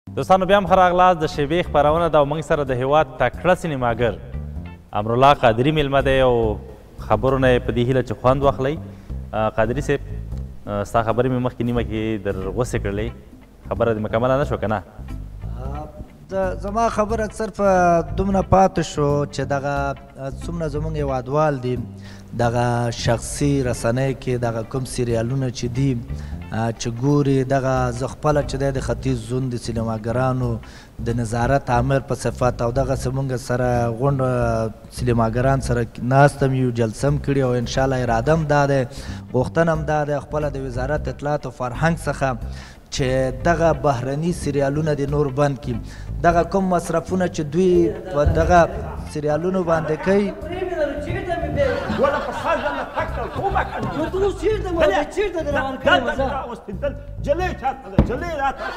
دوستانو بیا هم ښه راغلاست د شیبې خپرونه ده او موږ سره د هېواد تکړه سینماګر امرالله قادري میلمه دی او خبرو نه یې په دې هیله چې خوند واخلئ. قادري صاحب ستا خبرې مې مخکې نیمه کې در غوسې کړلې، خبره دې مکمله نه شوه که نه؟ زما خبره صرف دومره پاتې شو چې دغه څومره زموږ هېوادوال دي دغه شخصي رسنۍ کې دغه کوم سیریالونه چې دي چې ګوري دغه زه خپله چې دی د ختیځ زون د سینماګرانو د نظارت عامر په صفت او دغسې مونږ سره غونډه سینماګران سره ناست هم یو جلسه هم کړي او انشاءالله اراده هم دا دی غوښتنه هم دا دی خپله د وزارت اطلاعات او فرهنګ څخه چې دغه بهرني سریالونه د نور بند کړي دغه کوم مصرفونه چې دوی په دغه سریالونو باندې کوي ولا فصل فكر كوبك مدروس چیرته ما چیرته روان کړم واستدل جليت هذا جليت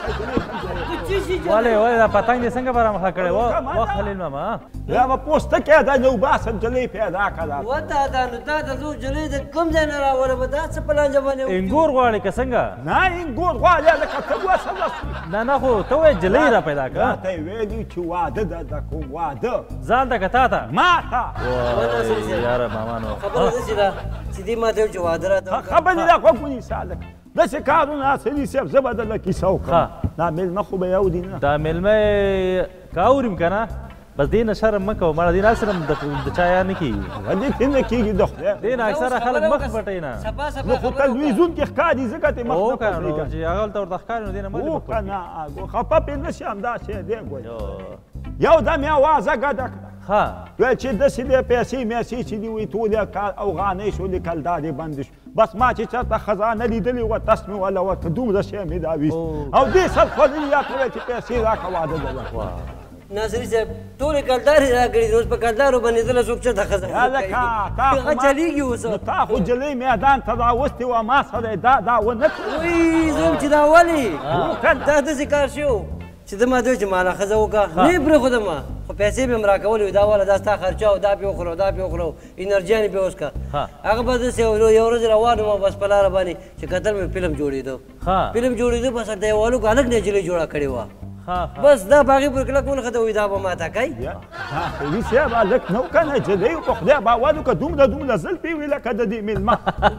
ولې دا پتنګ دې څنګه برامخه کړې و خلیل ماما لا ما پوسټ کې دا نو باس جلې پیدا کړه وته دا نو دا د جلې د کوم ځای نه راوړل به دا څه پلان ځوانه انګور غواړي که څنګه نه انګور غواړي لکه ته وسه نه خو ته وایې جلې را پیدا کړه ته ویلي چې واده د کوم واده ځان ته که تا ته ما ته یاره ماما نو خبره داسې ده چې دې ما ته چې واده راته خبرې دا کوم سالک داسې کارونه سړي صاحب زه به درله کیسه وکړم دا مېلمه خو به یو دي نه دا مېلمه که اوریم که نه بس دې نه شرم مه کوه مړه دې نه اکثر د چا یا نه کېږي دې ته نه کېږي د خدای دې نه اکثره خلک مخ پټوي نه نو خو تلویزیون کې ښکاري ځکه ته مخ نه پټوي چې هغه ورته ورته ښکاري نو دې نه مه او که نه خفه پرې نه شي همدا شی دی ګوی یو دم یې اوازه ګډه کړه ویل چې داسې دی پیسې میسې چې دي وایي ټولې اوغانۍ شولې کلدارې بندې شو بس ما چې چېرته خزانه لیدلې وه تس مې وله ورته دومره شی مې دا ویست او دې سر خوړلي یا ته ویل چې پیسې راکړه واده ده ناصري صاحب ټولې کلدارې راکړي اوس په کلدارو باندېدله څوک چېرته خزانه چلېږي اوس نو تا خو جلۍ میدان ته راوستې وه ما سره یې دا ونه وایي زه چې دا ولې دا داسې کار شو چې د ما دوی چې ماله ښځه وکړه نه یې پرېښودم خو پیسې به م راکولې وي دا واله دا ستا خرچه او دا پې وخورو دا پې وخورو انرجیانې پې وڅښه هغه به داسې یو ورځ روان وم بس په لاره باندې چې کتل مې فلم جوړېده فلم جوړېده بس هلته یو هلک هلک نه نجلۍ جوړه کړې وه بس دا په هغې پورې کلک ونښته وایي دا به ماته کوي سړي صاحب هلک نه و که نه جلۍ په خدای باور وکړه دومره زلفې وي لکه د دې مېلمه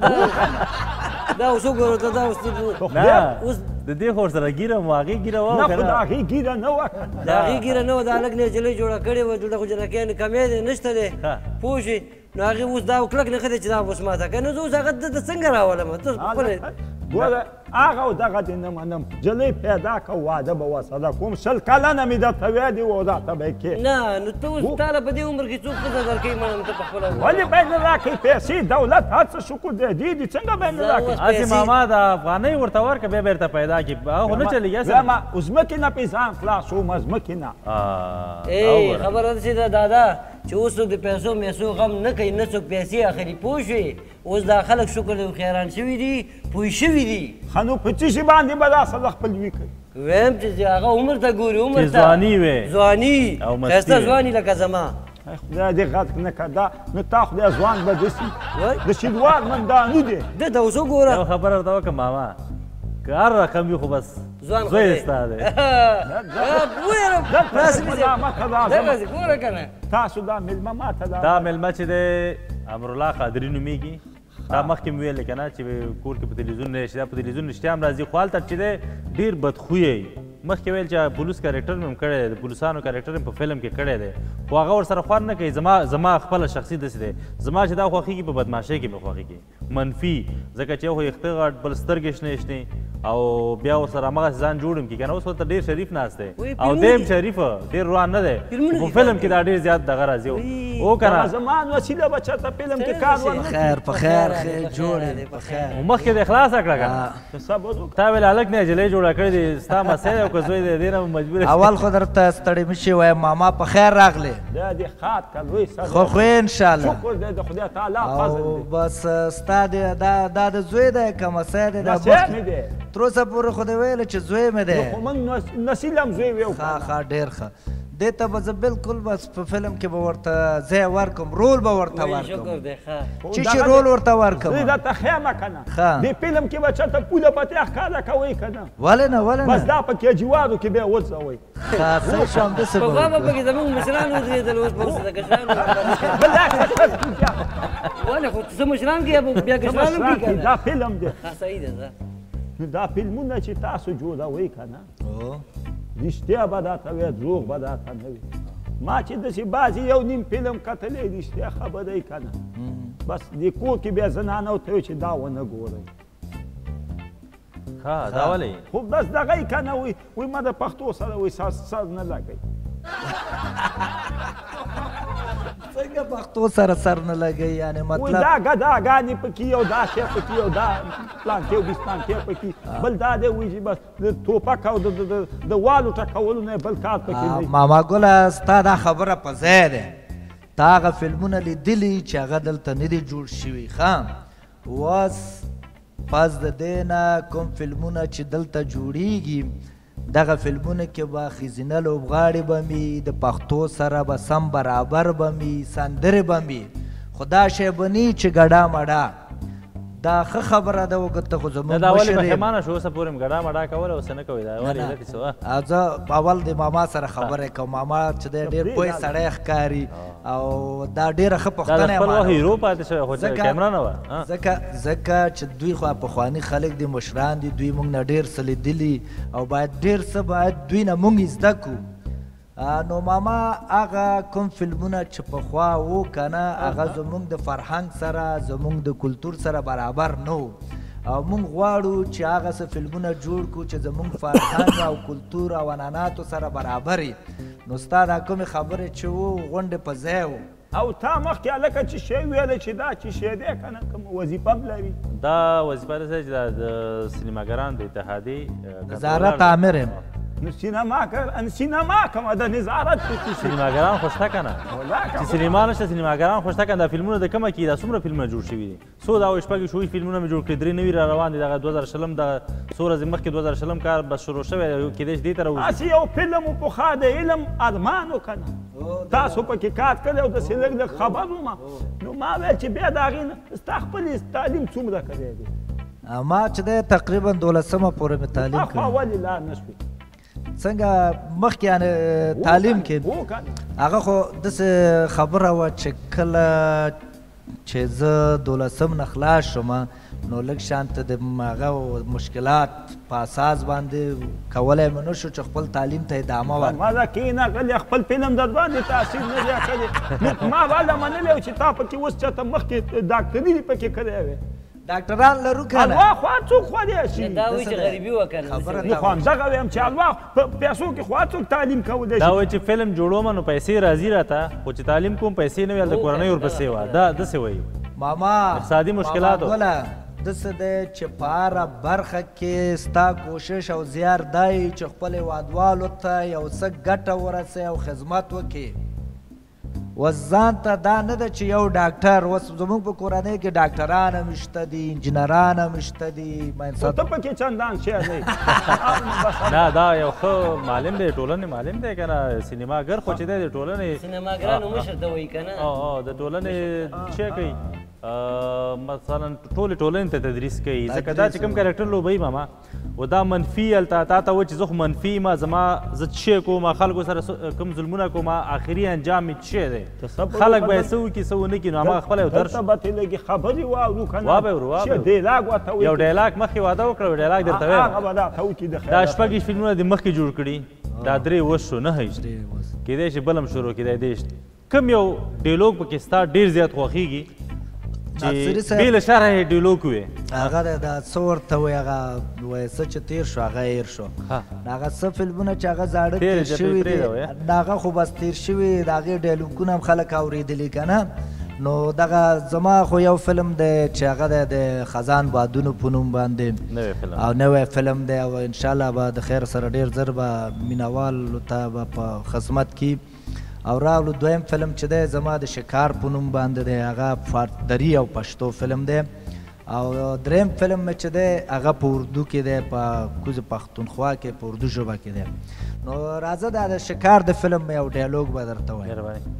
دا اوس وګورو ته دا اوس د دې خو ورسره ګیره مو هغې ګیره وه نه خو د هغې ګیره نه وه د هغې ګیره نه وه د هلک نه جلۍ جوړه کړې وه دلته خو جنکیانې کمې دی نشته دی پوه شوې نو هغې اوس دا کلک نښه دی چې دا اوس ماته کوي نو زه اوس هغه دلته څنګه راولم ته خپله ګوره هغه او دغه دې نه منم جلۍ پیدا که واده به ورسره کوم 20 کلنه مې درته ویلي و راته به یې کې نه نو ته اوس تاله په دې عمر کې څوک ښځه درکوي منم ته په خپله ولې باید نه راکوي پیسې دولت هر څه شکر دی دې څنګه باید نه راکوي هسې ماما د افغانۍ ورته ورکړه بیا بیرته پیدا کړي هغه خو نه چلېږي ما ځمکې نه پې ځان خلاص وم ځمکې نه خبره داسې ده دادا چې اوس څوک د پیسو میسو غم نه کوي نه څوک پیسې اخلي پوه شوې اوس دا خلک شکر دی خیران شوي دي پوه شوي دي ښه نو په څه شي باندې به دا سره خپلوي کوي ویم چې هغه عمر ته ګوري عمر ته ځواني وې ځواني ښایسته ځواني لکه زما خدای دې غږ نه کړه دا نو تا خدای ځوان به داسې د شینوار مندانو دی ده ته اوس وګوره یو خبره ورته وکړه ماما که هر رقم وي خو بس زوی دې ستا دی ګوره که نه تاسو دا مېلمه ماته دا مېلمه چې دی امرالله قادري نومېږي دا مخکې مې ویل که نه چې کور کې په تلویزیون نه شته په تلویزیون رښتیا هم راځي خو هلته چې دی ډېر بدخویه مخکې ویل چې پولیس کرکټر مې هم کړی دی د پولیسانو کرکټر مې په فلم کې کړی دی خو هغه ورسره خوند نه کوي زما خپله شخصي داسې دی زما چې دا خوښېږي په بدماشۍ کې مې خوښېږي منفي ځکه چې یو خو یخته غټ بل سترګې شنې شنې او بیا ورسره همغسې ځان جوړم کړي که نه اوس ورته ډېر شریف ناست دی او دی هم شریف ډېر روان نه دی په فلم کې دا ډېر زیات دغه راځي او که نه زمان وسیله به چېرته فلم کې کار ونه خیر په خیر جوړې دی په خیر مخکې دې خلاصه کړه که نه تا ویل هلک نه جلۍ جوړه کړې دي ستا مسۍ دی او که زوی دی دې نه مجبور اول خو درته ستړی مه شي وایم ماما په خیر راغلې دا دې ښاد که لوی سر خو انشاءالله شکر دی د خدای تعالی فضل دی او بس ستا دا د زوی دی که مسۍ دی مسۍ مې دی تر اوسه پورې خو دې ویله چې زوی مې دی خو موږ نسیل هم زوی ویو ښه ډېر ښه دې ته به زه بالکل بس په فلم کې به ورته ځای ورکړم رول به ورته ورکړم چې شي رول ورته ورکړم زه درته ښیم که نه ښه دې فلم کې به چاته پوله پتې ښکاره کوئ که نه ولې نه ولې بس نه دا په کېجوارو کې بیا وځوئ ښه صحیح شو همداسې به پخوا به وکړو. پکې زموږ مشران ودرېدل اوس به ورسره کشران ولې خو څه مشران کې بیا کشران هم کې دا فلم دی صحیح ده نو دا فلمونه چې تاسو جوړوئ که نه او رښتیا به درته وایي دروغ به درته نه وي ما چې داسې بعضې یو نیم فلم کتلی رښتیا خبره که نه بس دې کور کې بیا زنانو ته وایي چې دا ونه ګورئ ها دا ولې خو بس دغه یې که نه وایي ما د پښتو سره وایي سر نه لګئ څنګه پښتو سره سر نه لګوي یعنې وایي مطلب دا ګداګانې پکې او دا شی پکې او دا پلانکې او بسپانکې پکې بل دا دی وایي چې بس د ټوپک او د والو ټکولو نه بل کار پکې نه ماما ګله ستا دا خبره په ځای دی تا هغه فلمونه لیدلي چې هغه دلته نه دي جوړ شوي ښه اوس پس د دې نه کوم فلمونه چې دلته جوړیږي دغه فلمونه کې به ښځینه لوبغاړې به مي د پښتو سره به سم برابر به مي سندرې به مي خو دا شی به ني چې ګډا مډا دا ښه خبره ده وکړه ته خو زموږ دا ولې مشر یې. پښیمانه شو اوسه پورې م ګډا مډا کوله اوس نه کوئ دا ولې علت څه وه زه اول د ماما سره خبرې کوم ماما چې دی ډېر پوه سړی ښکاري او دا ډېره ښه دا د پوښتنه خپل وخت یې هیرو پاتې شوی خو چې کیمره نه وه ځکه چې دوی خو پخواني خلک دي مشران دي دوی موږ نه ډېر څه لیدلي او باید ډېر څه باید دوی نه موږ زده کړو نو ماما هغه کوم فلمونه چې پخوا وو که نه هغه زموږ د فرهنګ سره زموږ د کلتور سره برابر نه و او موږ غواړو چې هغه څه فلمونه جوړ کړو چې زموږ فرهنګ او کلتور او عنعناتو سره برابر وي نو ستا دا کومې خبرې چې وو غونډې په ځای وو او تا مخکې هلکه چې شی ویلی چې دا چې شی دی که نه کوم وظیفه هم لري دا وظیفه ده چې د سینماګرانو د اتحادیې وزارت عامر یم نو سینما کومه د نظارت پکې سینماګران خو شته که نه چې سینما نشته سینماګران خو شته که دا فلمونه د کومه کې دا څومره فلمونه جوړ شوي دي څو دا شپږ شوي فلمونه مې جوړ کړي 3 نوي را روان دي دغه 2020 د څو ورځې مخکې 2020 کار بس شروع شوی کېدای شي دې ته راوځي هسې یو فلم و پخوا د علم ارمان و که نه تاسو پکې کار کړی او داسې لږ لږ خبر وم نو ما ویل چې بیا د هغې نه ستا خپل تعلیم څومره کړی دی ما چې دی تقریبا 12مه پورې مې تعلیم اخوا کړی ولې لا نه شوې څنګه مخکې یعنې تعلیم کې هغه خو داسې خبره وه چې کله چې زه 12م نه خلاص شوم نو لږ شانته د هغه مشکلات په اساس باندې کولی مې نه شو چې خپل تعلیم ته ادامه ورکړم ماذا کېنه غلی خپل فلم در باندې تاثیر نه دی کړی ما والا منلی چې تا پکې اوس چاته مخکې ډاکټري دې پکې کړی وې ډاکټران لرو که نه الوا خوا څوک خورې شي دا وایي چې غریبي وکړه نو خو همدغه وایم چې الوا په پیسو کې خوا څوک تعلیم کولی دا شي وایي چې فلم جوړوم نو پیسې راځي راته خو چې تعلیم کوم پیسې نه وي هلته کورنۍ ورپسې وه دا داسې وایي ماما اقتصادي مشکلاتو داسې دی چې په هره برخه کې ستا کوشش او زیار دی چې خپل هېوادوالو ته یو څه ګټه ورسوي او خدمت وکړي اوس ځان ته دا نه ده چې یو ډاکټر اوس زموږ په کورنۍ کې ډاکټران هم شته دي انجینران هم شته دي ته پکې چندان شی دی نه دا یو ښه معلم دی ټولنې معلم دی که نه سینماګر خو چې دی د ټولنې سینماګرانو مشر ته وایي که نه د ټولنې څه کوي مثلا ټولې ټولنې ته تدریس کوي ځکه دا چې کوم کرکټر لوبوي ماما و دا منفي هلته تا ته و چې زه خو منفي یم زما زه څه کوم خلکو سره کوم ظلمونه کوم آخري انجام مې څه دی خلک به یې څه وکړي څه ونه کړي نو هماغه خپله یو درس دلته به ترې لږې خبرې واورو که نه وابه ورو چې ډیلاګ ورته وایي یو ډایلاګ مخکې واده وکړه ډایلاګ درته وایم هغه به درته وکړي د دا شپږ فلمونه دې مخکې جوړ کړي دا 3 اوس شو 9 کېدای شي بل هم شروع کېدای دی کوم یو ډیلوګ پکې ستا ډېر زیات خوښېږي چې بې له شرحه ډیلوګ وي هغه د څه ورته وایي هغه وایي څه چې تېر شو هغه هېر شو هغه څه فلمونه چې هغه زاړه تېر شوي دي هغه خو بس تېر شوي د هغې ډایلوګونه هم خلک اورېدلي که نه نو دغه زما خو یو فلم دی چې هغه دی د خزان بادونو په نوم باندې او نوی فلم دی او انشاءالله به د خیر سره ډېر زر به مینوالو ته به په خدمت کې او راغلو دویم فلم چې دی زما د شکار په نوم باندې دی هغه فاردري او پښتو فلم دی او دریم فلم مې چې دی هغه په اردو کې دی په کوز پښتونخوا کې په اردو ژبه کې دی نو راځه دا د شکار د فلم یو ډایلوګ به درته وایم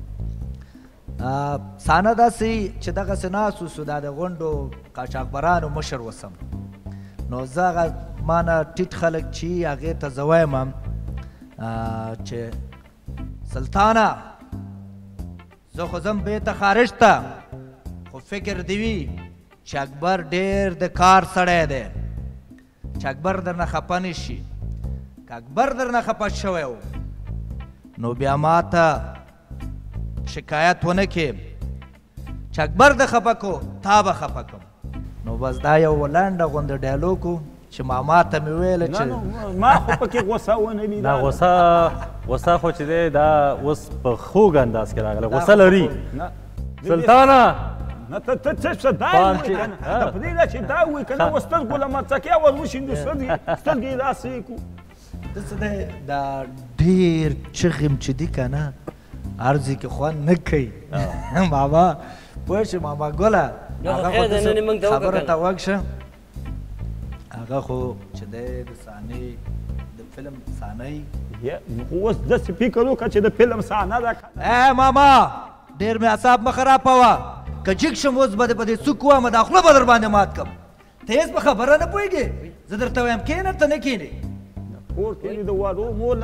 سانه داسې چې دغسې ناست اوسو دا د غونډو قاچاقبرانو مشر وسم نو زه هغه ما نه ټیټ خلک چې هغې ته زه وایم چې سلطانه زه خو ځم بیرته خارج ته خو فکر دې وي چې اکبر ډېر د کار سړی دی چې اکبر درنه خفه نه شي که اکبر درنه خفه شوی و نو بیا ما ته شکایت ونه کې چې اکبر د خفه کو تا به خفه کم نو بس دا یو لنډه غونډه ډایلوګ و چې ماما ته مې ویله چې ما خو پکې غوسه ونه لیده دا غوسه خو چې دی دا اوس په خوږ انداز کې راغله غوسه لري سلطانه نه ته څه دا یې وایي که نه ته په دې ده چې دا وایي که نه اوس سترګو له مڅکې ور وشیندو سترګې یې داسې کړو داسې دی دا ډېر چغیم چې دي که نه هر ځای کې خوند نه کوي ماما پوه شې ماما ګله خبره ته وږ شه هغه خو چې دی د صحنې د فلم صحنه اوس داسې فکر وکړه چې د فلم صحنه ده ماما ډېر مې اعصاب مه خرابوه که جګ شم اوس به دې په دې څوک ووایم دا خوله به در باندې مات کړم ته هېڅ په خبره نه پوهېږې زه درته وایم کښېنه ته نه کښېنې کور کې د وړو مور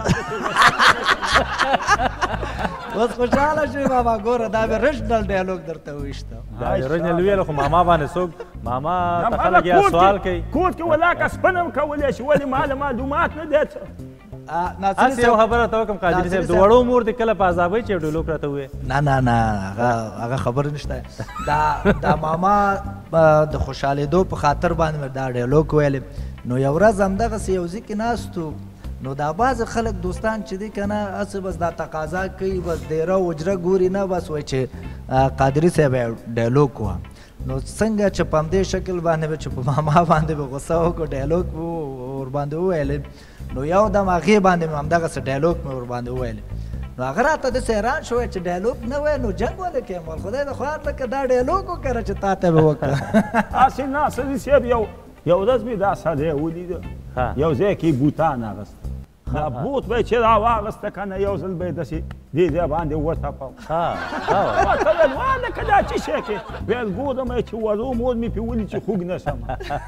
اوس خوشحاله شوې ماما ګوره دا مې رشنل ډایلوګ درته وویشته دا رشنل ویل خو ماما باندې څوک ماما ته خلک یا سوال کوي کور کې ولاکه سپنم کولی شي ولې ماله معلومات نه دی څه هسې یو خبره ته وکړم قادري صاحب د وړو مور دې کله په عذابوي چې یو ډایلوګ راته ووایې نه هغه خبره نشته دا ماما د خوشحالېدو په خاطر باندې مې دا ډایلوګ ویلې نو یو ورځ همدغسې یو ځای کې ناستو نو دا بعضې خلک دوستان چې دی که نه هسې بس دا تقاضا کوي بس دیره اجره ګوري نه بس وایي چې قادري صاحب ډایلوګ ووه نو څنګه چې په همدې شکل باندې به چې په ماما باندې به غوسه وکړو ډایلوګ ورباندې وویلې نو یو دم هغې باندې مې همدغسې ډایلوګ مې ورباندې وویلې نو هغه راته داسې حیران شوی چې ډایلوګ نه وایې نو جنګ ولې کوې مول خدای د خوا ته که دا ډایلوګ وکړه چې تا ته به وکړه هسې ناصري صاحب یو ورځ مې دا سړی ولیده یو ځای کې بوتان اغسته دا بوت به یې چې راواغسته که نه یو ځل به یې داسې دې ځای باندې وتپاو ورته ویل والکه دا څه شی کې ویل ګورم چې وړو مور مې پې ولي چې خوږ نه شم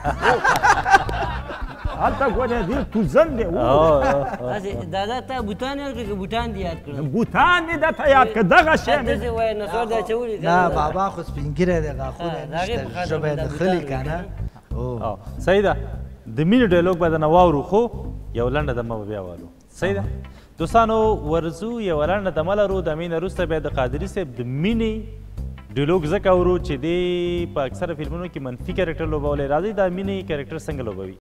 هلته ګوره ډېر توزن دی دادا ته بوتان یاد کړه که بوټان دې یاد کړه بوتان مې درته یاد کړه دغه شی داسې وایي نسوار دا اچولي نه بابا خو سپین ږیری دی غاښونه یې نشته ژبه یې نښلي که نه صحیح ده د مینې ډایلوګ به درنه واورو خو یو لنډه دمه به بیا والو صحیح ده دوستانو ورځو یوه لنډه دمه لرو دمې نه وروسته بیا د قادري صاحب د مینې ډایلوګ ځکه اورو چې دی په اکثره فلمونو کې منفي کرکټر لوبولی راځئ دا مینې کرکټر څنګه لوبوي